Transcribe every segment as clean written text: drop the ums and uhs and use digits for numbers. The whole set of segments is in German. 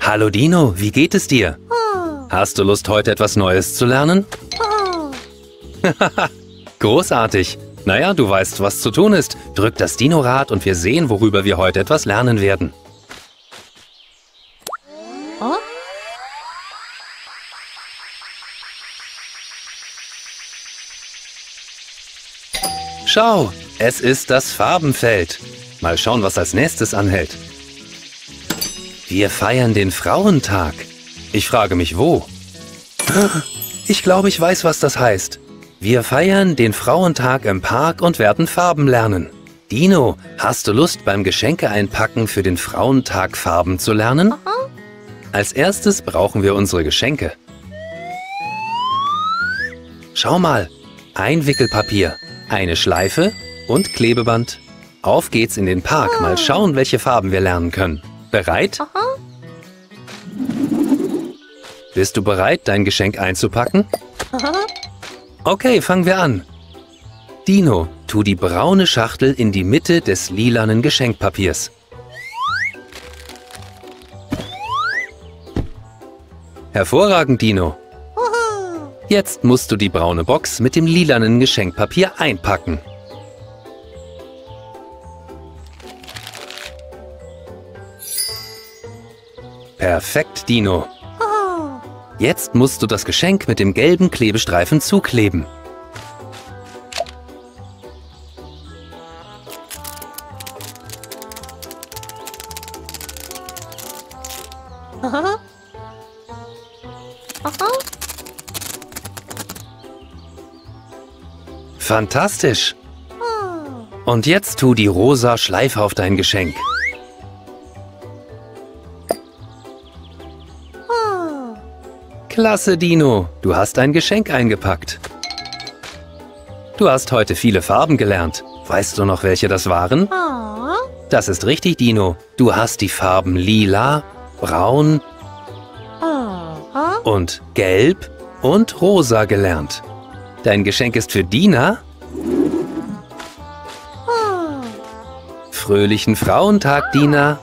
Hallo Dino, wie geht es dir? Hast du Lust, heute etwas Neues zu lernen? Großartig. Naja, du weißt, was zu tun ist. Drück das Dino-Rad und wir sehen, worüber wir heute etwas lernen werden. Schau, es ist das Farbenfeld. Mal schauen, was als nächstes anhält. Wir feiern den Frauentag. Ich frage mich, wo? Ich glaube, ich weiß, was das heißt. Wir feiern den Frauentag im Park und werden Farben lernen. Dino, hast du Lust, beim Geschenke einpacken für den Frauentag Farben zu lernen? Als erstes brauchen wir unsere Geschenke. Schau mal, Einwickelpapier, eine Schleife und Klebeband. Auf geht's in den Park. Mal schauen, welche Farben wir lernen können. Bereit? Bist du bereit, dein Geschenk einzupacken? Okay, fangen wir an. Dino, tu die braune Schachtel in die Mitte des lilanen Geschenkpapiers. Hervorragend, Dino. Jetzt musst du die braune Box mit dem lilanen Geschenkpapier einpacken. Perfekt, Dino. Jetzt musst du das Geschenk mit dem gelben Klebestreifen zukleben. Fantastisch! Und jetzt tu die rosa Schleife auf dein Geschenk. Klasse, Dino! Du hast ein Geschenk eingepackt. Du hast heute viele Farben gelernt. Weißt du noch, welche das waren? Das ist richtig, Dino. Du hast die Farben lila, braun und gelb und rosa gelernt. Dein Geschenk ist für Dina. Fröhlichen Frauentag, Dina.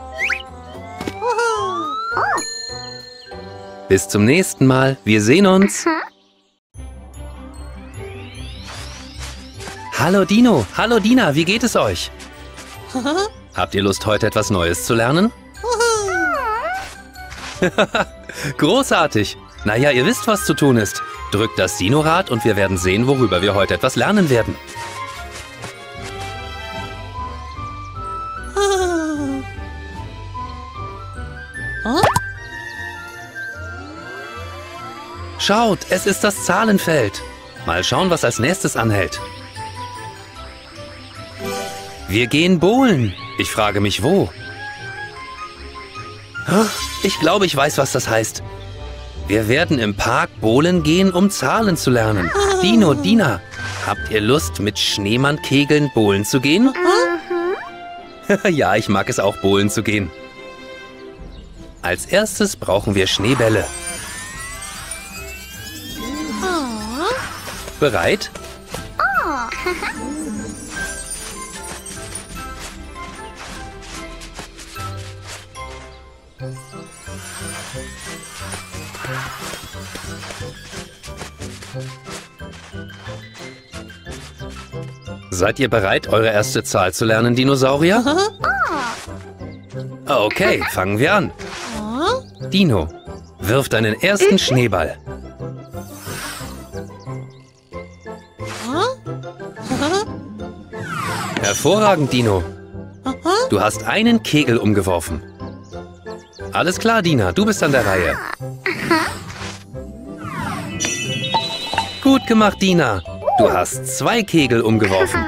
Bis zum nächsten Mal. Wir sehen uns. Hallo Dino, hallo Dina, wie geht es euch? Habt ihr Lust, heute etwas Neues zu lernen? Großartig. Naja, ihr wisst, was zu tun ist. Drückt das Dino-Rad und wir werden sehen, worüber wir heute etwas lernen werden. Schaut, es ist das Zahlenfeld. Mal schauen, was als nächstes anhält. Wir gehen bowlen. Ich frage mich, wo? Ich glaube, ich weiß, was das heißt. Wir werden im Park bowlen gehen, um Zahlen zu lernen. Dino, Dina, habt ihr Lust, mit Schneemann-Kegeln bowlen zu gehen? Ja, ich mag es auch, bowlen zu gehen. Als erstes brauchen wir Schneebälle. Bereit? Seid ihr bereit, eure erste Zahl zu lernen, Dinosaurier? Okay, fangen wir an. Dino, wirf deinen ersten Schneeball. Hervorragend, Dino. Du hast einen Kegel umgeworfen. Alles klar, Dina, du bist an der Reihe. Gut gemacht, Dina. Du hast 2 Kegel umgeworfen.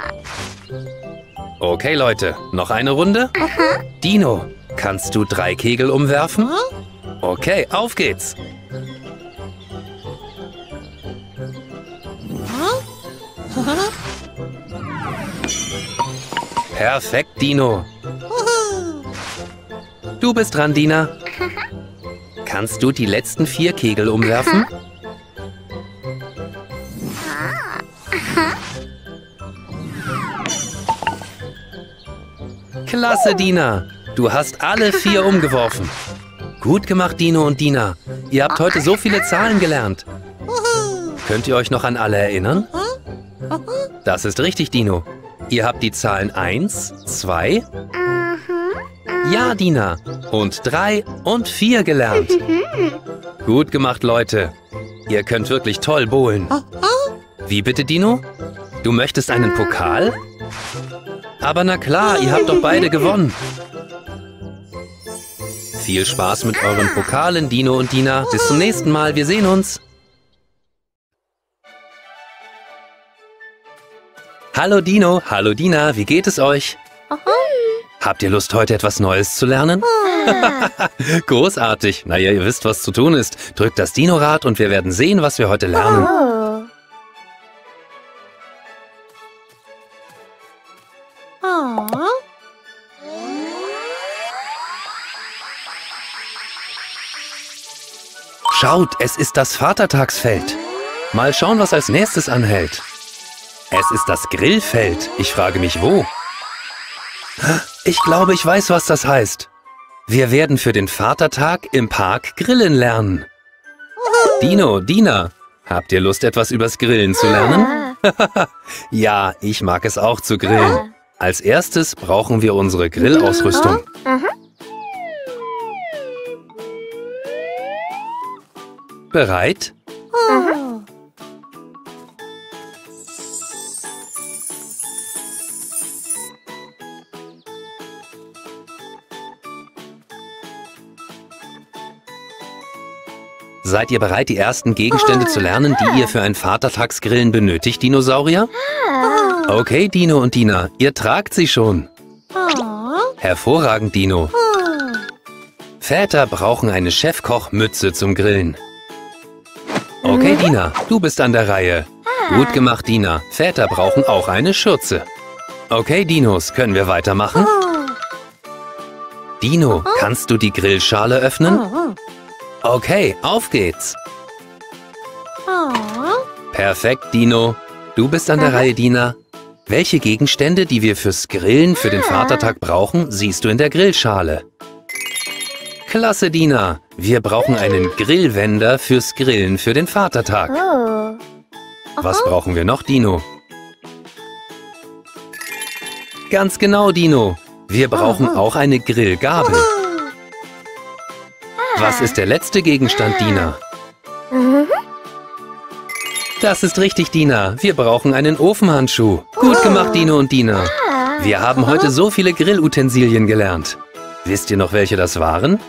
Okay, Leute, noch eine Runde? Dino, kannst du 3 Kegel umwerfen? Okay, auf geht's. Perfekt, Dino. Du bist dran, Dina. Kannst du die letzten 4 Kegel umwerfen? Klasse, Dina. Du hast alle 4 umgeworfen. Gut gemacht, Dino und Dina. Ihr habt heute so viele Zahlen gelernt. Könnt ihr euch noch an alle erinnern? Das ist richtig, Dino. Ihr habt die Zahlen 1, 2, ja, Dina, und 3 und 4 gelernt. Gut gemacht, Leute. Ihr könnt wirklich toll bowlen. Wie bitte, Dino? Du möchtest einen Pokal? Aber na klar, ihr habt doch beide gewonnen. Viel Spaß mit euren Pokalen, Dino und Dina. Bis zum nächsten Mal. Wir sehen uns. Hallo Dino, hallo Dina, wie geht es euch? Habt ihr Lust, heute etwas Neues zu lernen? Großartig. Naja, ihr wisst, was zu tun ist. Drückt das Dino-Rad und wir werden sehen, was wir heute lernen. Schaut, es ist das Vatertagsfeld. Mal schauen, was als nächstes anhält. Es ist das Grillfeld. Ich frage mich, wo? Ich glaube, ich weiß, was das heißt. Wir werden für den Vatertag im Park grillen lernen. Dino, Dina, habt ihr Lust, etwas übers Grillen zu lernen? Ja, ich mag es auch zu grillen. Als erstes brauchen wir unsere Grillausrüstung. Bereit? Seid ihr bereit, die ersten Gegenstände zu lernen, die ihr für ein Vatertagsgrillen benötigt, Dinosaurier? Okay, Dino und Dina, ihr tragt sie schon. Hervorragend, Dino. Väter brauchen eine Chefkochmütze zum Grillen. Okay, Dina, du bist an der Reihe. Gut gemacht, Dina. Väter brauchen auch eine Schürze. Okay, Dinos, können wir weitermachen? Dino, kannst du die Grillschale öffnen? Okay, auf geht's. Perfekt, Dino. Du bist an der Reihe, Dina. Welche Gegenstände, die wir fürs Grillen für den Vatertag brauchen, siehst du in der Grillschale? Klasse, Dina. Wir brauchen einen Grillwender fürs Grillen für den Vatertag. Was brauchen wir noch, Dino? Ganz genau, Dino. Wir brauchen auch eine Grillgabel. Was ist der letzte Gegenstand, Dina? Das ist richtig, Dina. Wir brauchen einen Ofenhandschuh. Gut gemacht, Dino und Dina. Wir haben heute so viele Grillutensilien gelernt. Wisst ihr noch, welche das waren?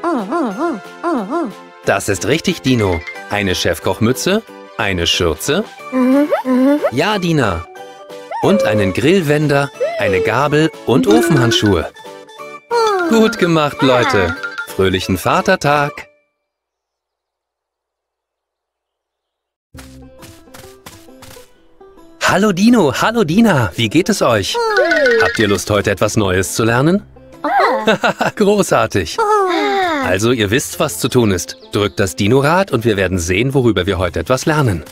Das ist richtig, Dino. Eine Chefkochmütze, eine Schürze. Ja, Dina. Und einen Grillwender, eine Gabel und Ofenhandschuhe. Gut gemacht, Leute. Fröhlichen Vatertag! Hallo Dino, hallo Dina, wie geht es euch? Habt ihr Lust, heute etwas Neues zu lernen? Großartig! Also, ihr wisst, was zu tun ist. Drückt das Dino-Rad und wir werden sehen, worüber wir heute etwas lernen.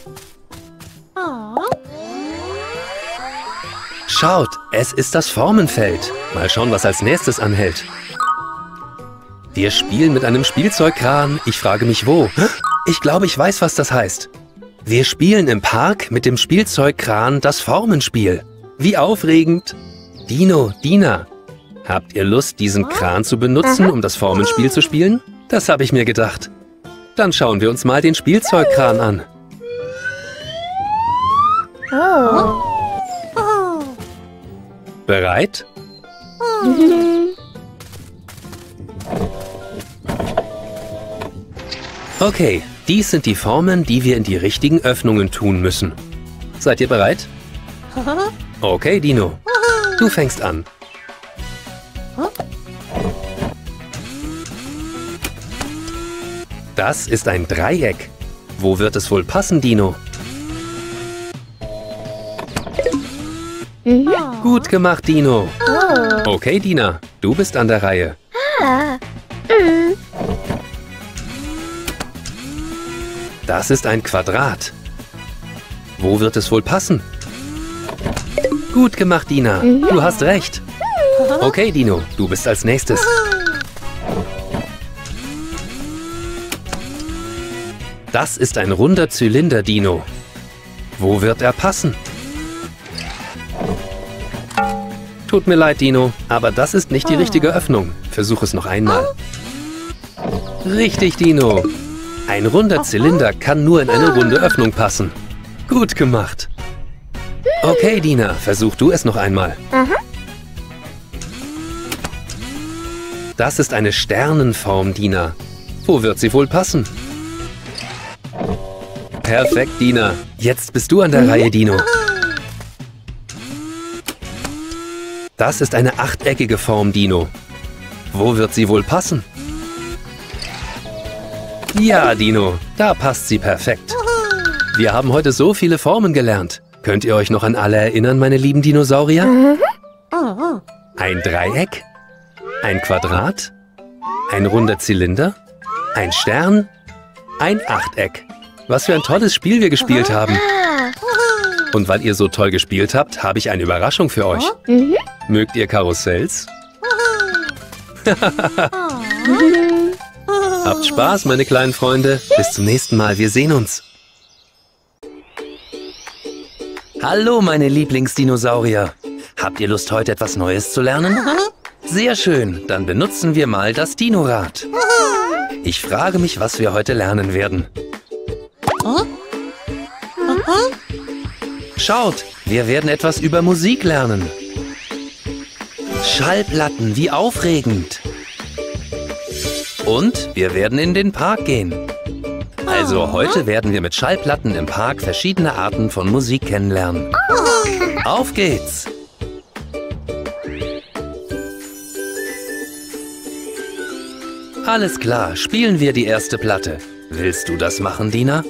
Schaut, es ist das Formenfeld. Mal schauen, was als nächstes anhält. Wir spielen mit einem Spielzeugkran. Ich frage mich, wo. Ich glaube, ich weiß, was das heißt. Wir spielen im Park mit dem Spielzeugkran das Formenspiel. Wie aufregend. Dino, Dina, habt ihr Lust, diesen Kran zu benutzen, um das Formenspiel zu spielen? Das habe ich mir gedacht. Dann schauen wir uns mal den Spielzeugkran an. Bereit? Okay, dies sind die Formen, die wir in die richtigen Öffnungen tun müssen. Seid ihr bereit? Okay, Dino. Du fängst an. Das ist ein Dreieck. Wo wird es wohl passen, Dino? Gut gemacht, Dino. Okay, Dina, du bist an der Reihe. Das ist ein Quadrat. Wo wird es wohl passen? Gut gemacht, Dina. Du hast recht. Okay, Dino, du bist als nächstes. Das ist ein runder Zylinder, Dino. Wo wird er passen? Tut mir leid, Dino, aber das ist nicht die richtige Öffnung. Versuch es noch einmal. Richtig, Dino. Ein runder Zylinder kann nur in eine runde Öffnung passen. Gut gemacht. Okay, Dina, versuch du es noch einmal. Das ist eine Sternenform, Dina. Wo wird sie wohl passen? Perfekt, Dina. Jetzt bist du an der Reihe, Dino. Das ist eine achteckige Form, Dino. Wo wird sie wohl passen? Ja, Dino, da passt sie perfekt. Wir haben heute so viele Formen gelernt. Könnt ihr euch noch an alle erinnern, meine lieben Dinosaurier? Ein Dreieck, ein Quadrat, ein runder Zylinder, ein Stern, ein Achteck. Was für ein tolles Spiel wir gespielt haben. Und weil ihr so toll gespielt habt, habe ich eine Überraschung für euch. Mögt ihr Karussells? Habt Spaß, meine kleinen Freunde. Bis zum nächsten Mal. Wir sehen uns. Hallo, meine Lieblingsdinosaurier. Habt ihr Lust, heute etwas Neues zu lernen? Sehr schön. Dann benutzen wir mal das Dinorad. Ich frage mich, was wir heute lernen werden. Schaut, wir werden etwas über Musik lernen. Schallplatten, wie aufregend. Und wir werden in den Park gehen. Also heute werden wir mit Schallplatten im Park verschiedene Arten von Musik kennenlernen. Auf geht's! Alles klar, spielen wir die erste Platte. Willst du das machen, Dina?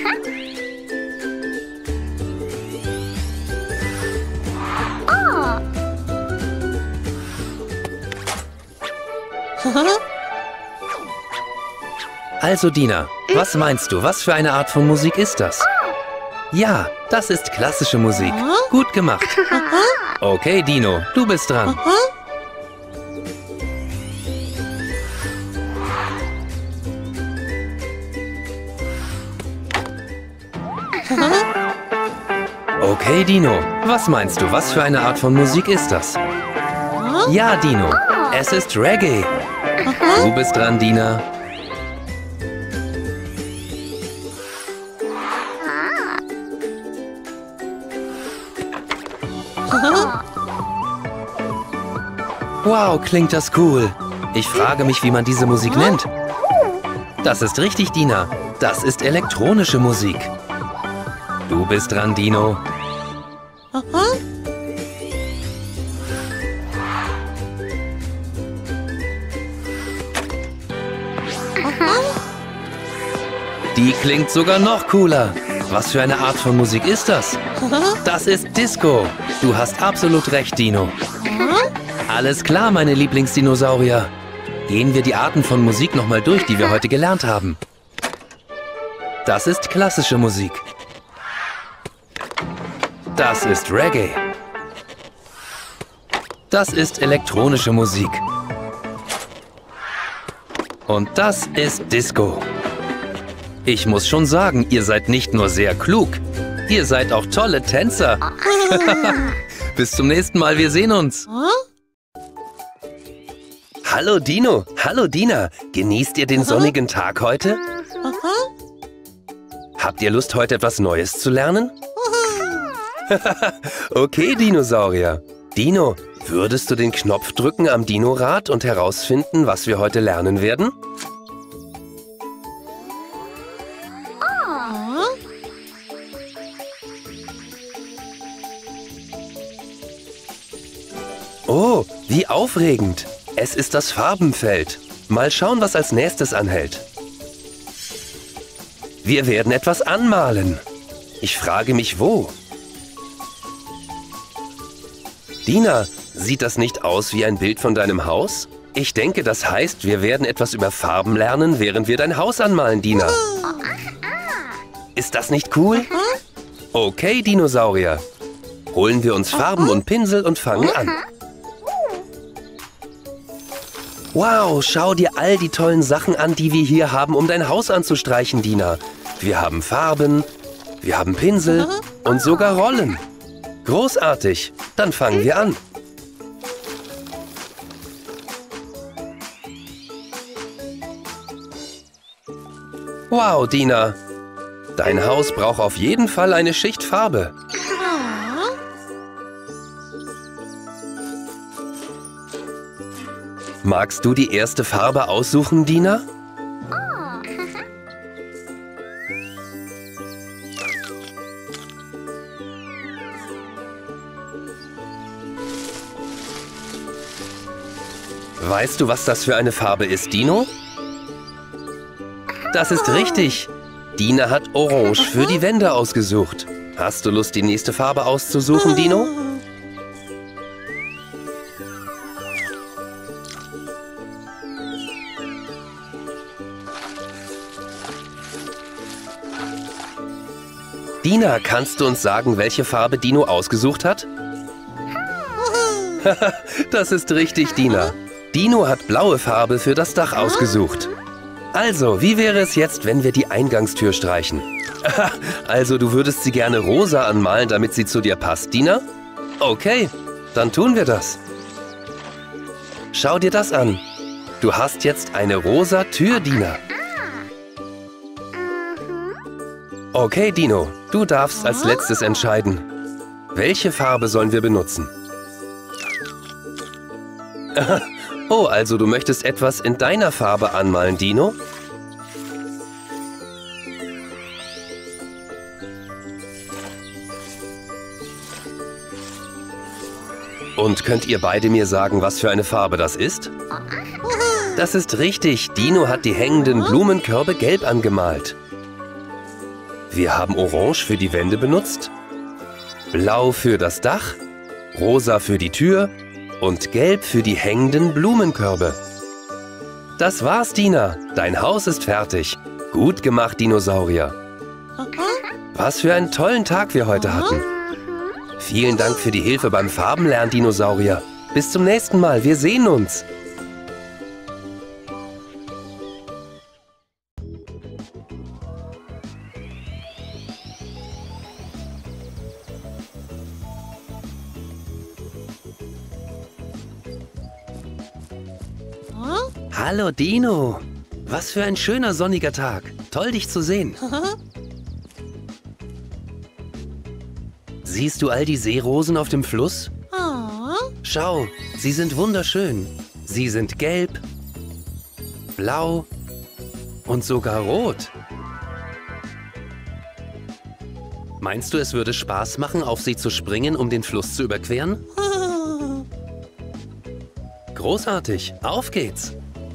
Also Dina, was meinst du, was für eine Art von Musik ist das? Ja, das ist klassische Musik. Gut gemacht. Okay, Dino, du bist dran. Okay, Dino, was meinst du, was für eine Art von Musik ist das? Ja, Dino, es ist Reggae. Du bist dran, Dina. Wow, klingt das cool. Ich frage mich, wie man diese Musik nennt. Das ist richtig, Dina. Das ist elektronische Musik. Du bist dran, Dino. Die klingt sogar noch cooler. Was für eine Art von Musik ist das? Das ist Disco. Du hast absolut recht, Dino. Alles klar, meine Lieblingsdinosaurier. Gehen wir die Arten von Musik nochmal durch, die wir heute gelernt haben. Das ist klassische Musik. Das ist Reggae. Das ist elektronische Musik. Und das ist Disco. Ich muss schon sagen, ihr seid nicht nur sehr klug, ihr seid auch tolle Tänzer. Bis zum nächsten Mal, wir sehen uns. Hallo Dino, hallo Dina. Genießt ihr den sonnigen Tag heute? Habt ihr Lust, heute etwas Neues zu lernen? Okay, Dinosaurier. Dino, würdest du den Knopf drücken am Dinorad und herausfinden, was wir heute lernen werden? Oh, wie aufregend. Es ist das Farbenfeld. Mal schauen, was als nächstes anhält. Wir werden etwas anmalen. Ich frage mich, wo? Dina, sieht das nicht aus wie ein Bild von deinem Haus? Ich denke, das heißt, wir werden etwas über Farben lernen, während wir dein Haus anmalen, Dina. Ist das nicht cool? Okay, Dinosaurier. Holen wir uns Farben und Pinsel und fangen an. Wow, schau dir all die tollen Sachen an, die wir hier haben, um dein Haus anzustreichen, Dina. Wir haben Farben, wir haben Pinsel und sogar Rollen. Großartig, dann fangen wir an. Wow, Dina, dein Haus braucht auf jeden Fall eine Schicht Farbe. Magst du die erste Farbe aussuchen, Dina? Weißt du, was das für eine Farbe ist, Dino? Das ist richtig. Dina hat Orange für die Wände ausgesucht. Hast du Lust, die nächste Farbe auszusuchen, Dino? Dina, kannst du uns sagen, welche Farbe Dino ausgesucht hat? Das ist richtig, Dina. Dino hat blaue Farbe für das Dach ausgesucht. Also, wie wäre es jetzt, wenn wir die Eingangstür streichen? Also, du würdest sie gerne rosa anmalen, damit sie zu dir passt, Dina? Okay, dann tun wir das. Schau dir das an. Du hast jetzt eine rosa Tür, Dina. Okay, Dino, du darfst als letztes entscheiden. Welche Farbe sollen wir benutzen? Oh, also du möchtest etwas in deiner Farbe anmalen, Dino? Und könnt ihr beide mir sagen, was für eine Farbe das ist? Das ist richtig, Dino hat die hängenden Blumenkörbe gelb angemalt. Wir haben Orange für die Wände benutzt, Blau für das Dach, Rosa für die Tür und Gelb für die hängenden Blumenkörbe. Das war's, Dina. Dein Haus ist fertig. Gut gemacht, Dinosaurier. Was für einen tollen Tag wir heute hatten. Vielen Dank für die Hilfe beim Farbenlernen, Dinosaurier. Bis zum nächsten Mal. Wir sehen uns. Hallo Dino, was für ein schöner sonniger Tag. Toll, dich zu sehen. Siehst du all die Seerosen auf dem Fluss? Schau, sie sind wunderschön. Sie sind gelb, blau und sogar rot. Meinst du, es würde Spaß machen, auf sie zu springen, um den Fluss zu überqueren? Großartig, auf geht's!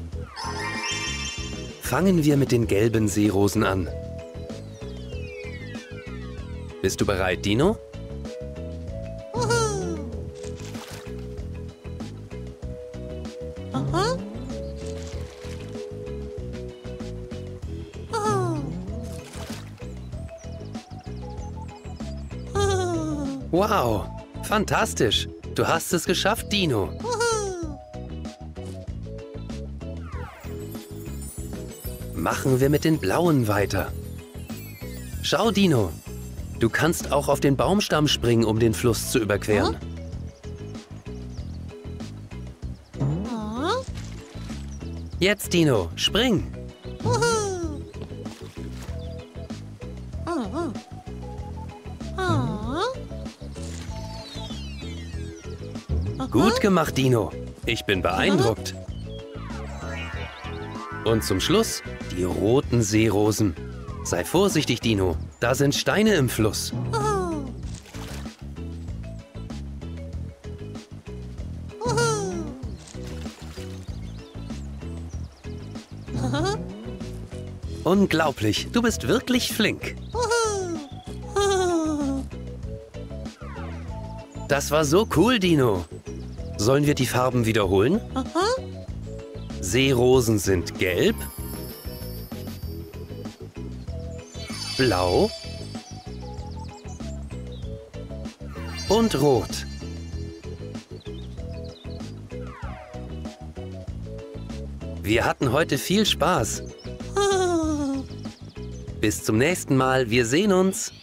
Fangen wir mit den gelben Seerosen an. Bist du bereit, Dino? Wow, fantastisch! Du hast es geschafft, Dino! Machen wir mit den blauen weiter. Schau, Dino, du kannst auch auf den Baumstamm springen, um den Fluss zu überqueren. Jetzt, Dino, spring! Gut gemacht, Dino. Ich bin beeindruckt. Und zum Schluss die roten Seerosen. Sei vorsichtig, Dino. Da sind Steine im Fluss. Unglaublich, du bist wirklich flink. Das war so cool, Dino. Sollen wir die Farben wiederholen? Seerosen sind gelb, blau und rot. Wir hatten heute viel Spaß. Bis zum nächsten Mal. Wir sehen uns.